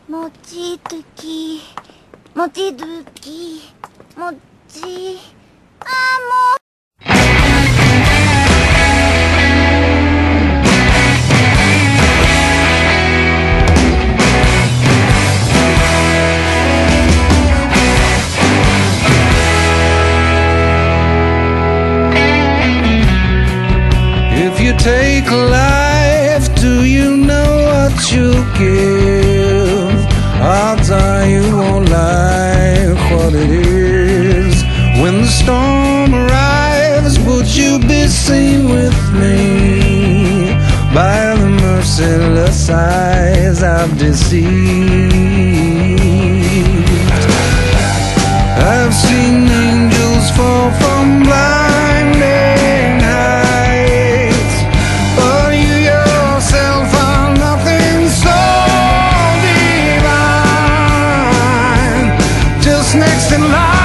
Mochizuki. Mochizuki. Mochi. If you take life, do you know what you'll give? Odds are you won't like what it is. When the storm arrives, would you be seen with me by the merciless eyes I've deceived? I've seen angels fall from blinding heights, but you yourself are nothing so divine. Just next in line.